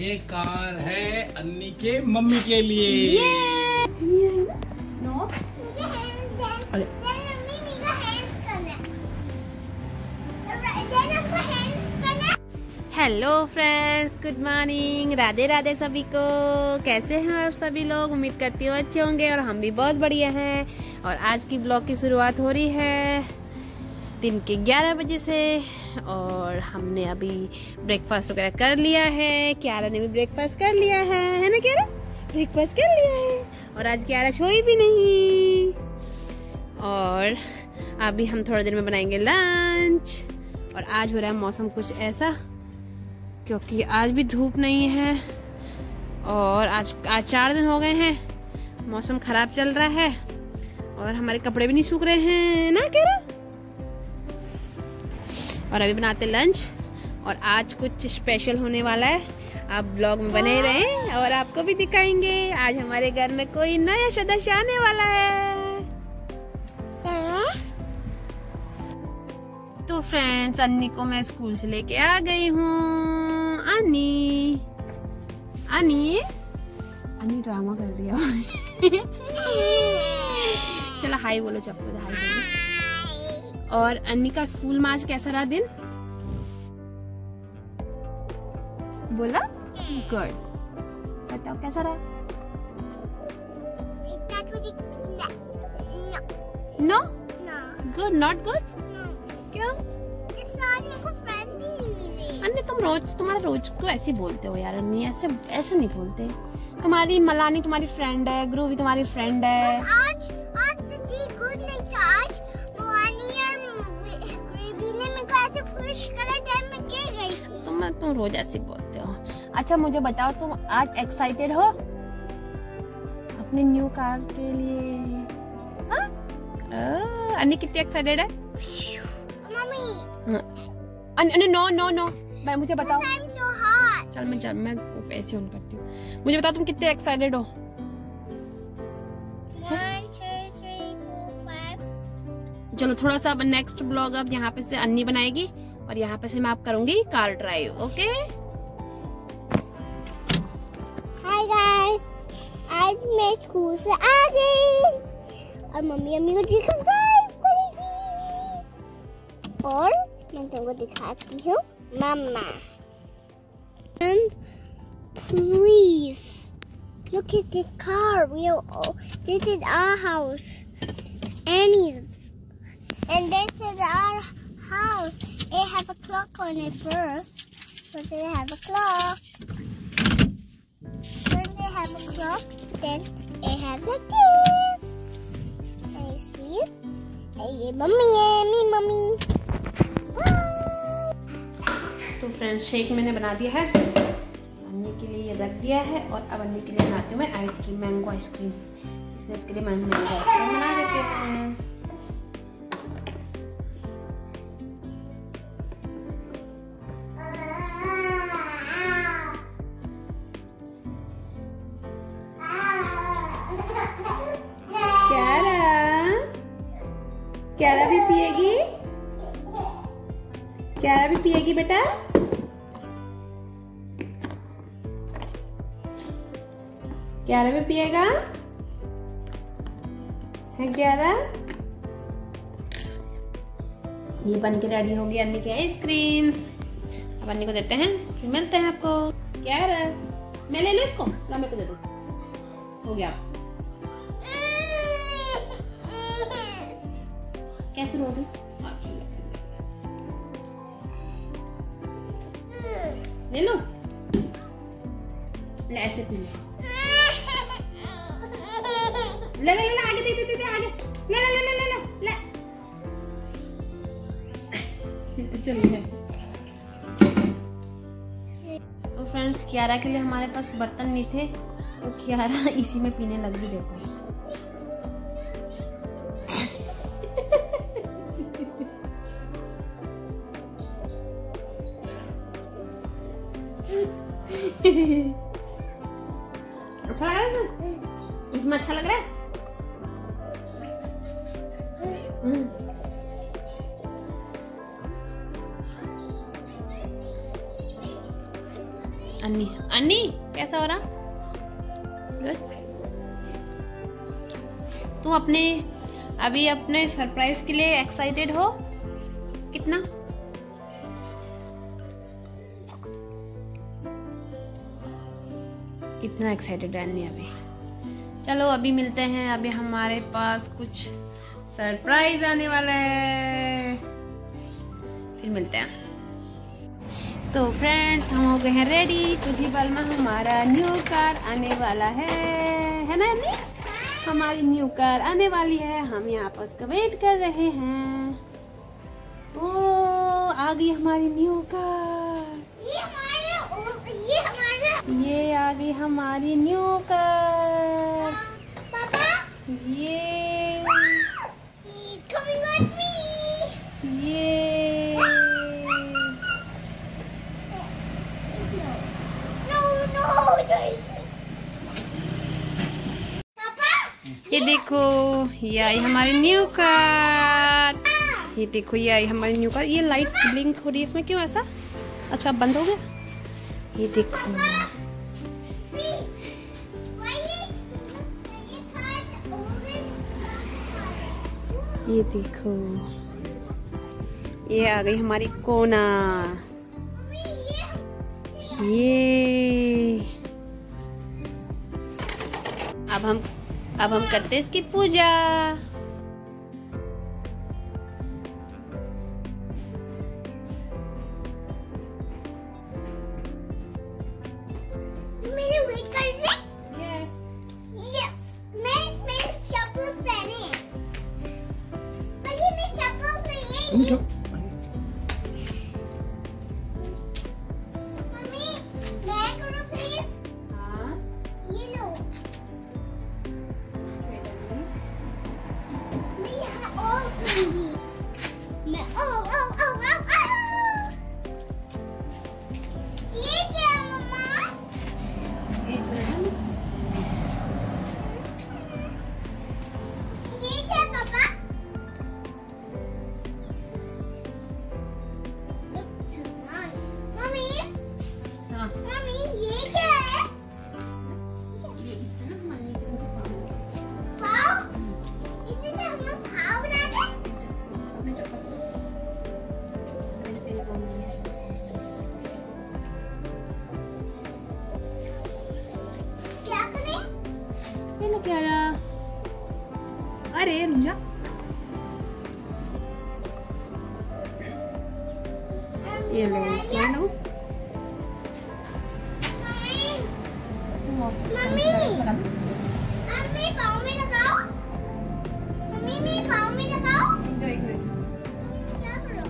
ये कार है अन्नी के मम्मी के लिए। No hello friends, good morning, Radhe Radhe सभी को। कैसे हैं आप सभी लोग? उम्मीद करती हूँ अच्छे होंगे और हम भी बहुत बढ़िया हैं। और आज की ब्लॉग की शुरुआत हो रही है दिन के 11 बजे से और हमने अभी ब्रेकफास्ट वगैरह कर लिया है। क्यारा ने भी ब्रेकफास्ट कर लिया है ना क्यारा? ब्रेकफास्ट कर लिया है और आज क्यारा सोई भी नहीं। और अभी हम थोड़ी देर में बनाएंगे लंच। और आज हो रहा है मौसम कुछ ऐसा, क्योंकि आज भी धूप नहीं है और आज 4 दिन हो गए हैं मौसम खराब चल रहा है और हमारे कपड़े भी नहीं सूख रहे हैं ना क्यारा। और अभी बनाते लंच और आज कुछ स्पेशल होने वाला है। आप ब्लॉग में बने रहें और आपको भी दिखाएंगे। आज हमारे घर में कोई नया सदस्य आने वाला है। तो फ्रेंड्स, अन्नी को मैं स्कूल से लेके आ गई हूँ। अन्नी ड्रामा कर रही है। चलो हाय बोलो, चप्पू हाय बोलो। और अन्नी का स्कूल में आज कैसा रहा दिन? बोला गुड। बताओ कैसा रहा? No good, not good. क्यों? अन्नी तुम्हारा रोज को ऐसे बोलते हो यार। अन्नी ऐसे नहीं बोलते। तुम्हारी मलानी तुम्हारी फ्रेंड है, गुरु भी तुम्हारी फ्रेंड है। आज गुड नहीं था। आज मलानी और ग्रेवी ने मेरे को ऐसे पुश करा टाइम में गिर गई थी। तुम रोज ऐसे बोलते हो। अच्छा मुझे बताओ, तुम आज एक्साइटेड हो अपने न्यू कार के लिए? हाँ? अन्नी कितनी एक्साइटेड है? मम्मी नो मैं मुझे बताओ। चल मैं ऐसे ऑन करती हूँ। मुझे बताओ तुम कितने एक्साइटेड हो? 1 2 3 4 5। चलो थोड़ा सा नेक्स्ट ब्लॉग अब यहाँ पे से अन्नी बनाएगी और यहाँ पे से मैं आप करूंगी car drive. Okay hi guys, आज मैं स्कूल से आ गई और मम्मी को चिकन ड्राइव करेगी और मैं तुमको दिखाती हूँ mumma. And please look at this car. This is our house. And this is our house. It have a clock on it first. First they have a clock. First they have a clock. Then it have like this. Can you see it? Hey, mommy. तो friends, shake मैंने बना दिया है, अन्नी के लिए ये रख दिया है और अब अन्नी के लिए बनाती हूँ मैं आइसक्रीम, मैंगो आइसक्रीम। इसलिए इसके लिए मैंगो आइसक्रीम बना देते हैं। क्यारा भी पिएगी? क्यारा भी पिएगी बेटा? क्यारा भी पिएगा? है क्यारा? ये बन के रेडी होगी अन्नी की आइसक्रीम। अब अन्नी को देते हैं, फिर मिलते हैं आपको। क्यारा, मैं ले लूं इसको? ला मेरे को दे दो। हो गया। कैसे रो रही? ले लो, ले ऐसे पी ले। आगे दे आगे। ले चलिए। तो फ्रेंड्स, क्यारा के लिए हमारे पास बर्तन नहीं थे तो क्यारा इसी में पीने लगी। देखो अच्छा लग रहा है? इसमें अच्छा लग रहा है? अन्नी अन्नी कैसा हो रहा? गुड। तुम अभी अपने सरप्राइज के लिए एक्साइटेड हो कितना? इतना एक्साइटेड है अन्नी अभी। चलो अभी मिलते हैं, अभी हमारे पास कुछ सरप्राइज आने वाला है, फिर मिलते हैं। तो फ्रेंड्स हम हो गए हैं रेडी, कुछ ही पल में हमारा न्यू कार आने वाला है ना अन्नी? हमारी न्यू कार आने वाली है, हम यहाँ पर उसका वेट कर रहे हैं। ओ आ गई हमारी न्यू कार, ये आ गई हमारी न्यू कार। पापा ये coming with me. ये No. पापा ये देखो, ये आई हमारी न्यू कार। ये देखो ये आई हमारी न्यू कार। ये लाइट ब्लिंक हो रही है इसमें, क्यों ऐसा? अच्छा अब बंद हो गया। ये देखो ये देखो, ये आ गई हमारी कोना। ये अब हम करते हैं इसकी पूजा। मेरे वेट कर रहे? Yes. मैं चप्पल पहने हैं। पर ये मैं चप्पल नहीं है। मम्मी मैं करूँ प्लीज? हाँ ये लो। मैं यहाँ और करूँगी। मैं ये क्या है मम्मा? ये क्या है पापा? मम्मी हाँ मम्मी ये क्या है? पाव? इससे हम लोग पाव बना दे? क्या करें? क्या रहा? अरे रुंजा ये लो ये लो। मम्मी मम्मी पाव में लगाओ। मम्मी मेरे पाव में लगाओ। क्या करो?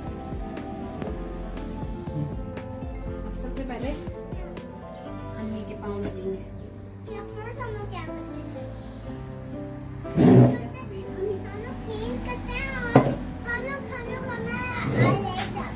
सबसे पहले अन्नी के पाँव लगेंगे। क्या first हम लोग क्या करते हैं? हम लोग clean करते हैं और हम लोग हमारा आलेगा।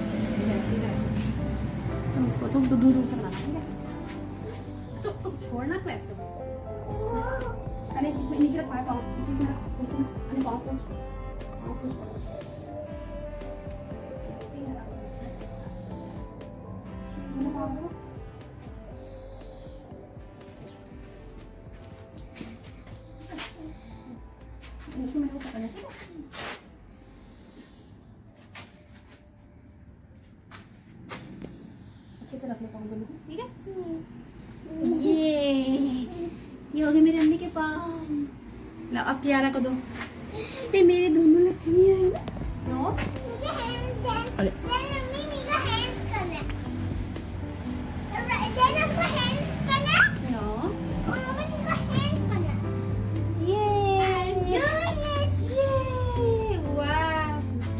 तुम इसको तुम तो दूर से बनाना, ठीक है? तो तुम छोड़ना तो ऐसे। अरे इसमें नीचे रख पाए पाँव, इसमें रख, इसमें अरे पाँव को अच्छे से रख लो पाँव दोनों, ठीक है? ये हो गए मेरे अन्नी के पाँव। लो अब कियारा को दो। ये मेरे दोनों लक्ष्मी हैं। नो मुझे hands मम्मी मेरा hands करना है। then आपको hands करना है नो और मम्मी मेरा hands करना है। ये वाह।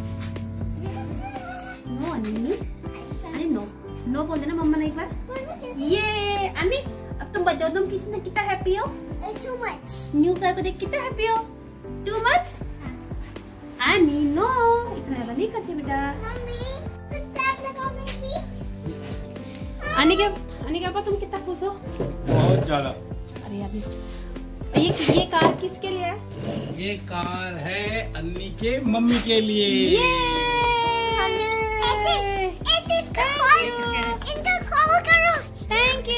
नो अन्नी, अरे नो नो बोल देना मम्मा ने एक बार। ये अन्नी अब तुम बताओ, तुम कितना हैप्पी हो? Too much. न्यू कार को देख कितना हैप्पी हो? Too much? अन्नी नो, इतना ज्यादा नहीं करते बेटा। मम्मी टैप लगाओ मेरी feet. अन्नी के पापा तुम कितना खुश हो? बहुत ज्यादा। अरे अभी ये कार किसके लिए है? ये कार है अन्नी के मम्मी के लिए। ये मम्मी ऐसे इनका कॉल करो। Thank you.